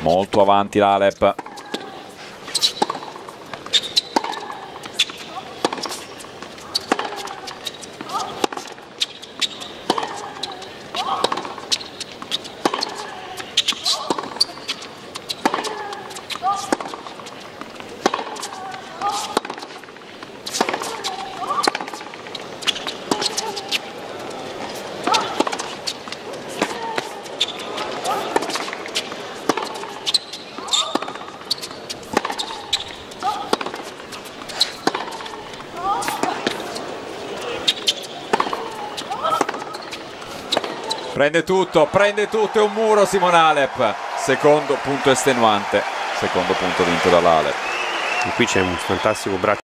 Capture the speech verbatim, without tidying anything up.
Molto avanti l'Alep. Prende tutto, prende tutto, è un muro Simon Halep. Secondo punto estenuante, secondo punto vinto dall'Halep. E qui c'è un fantastico braccio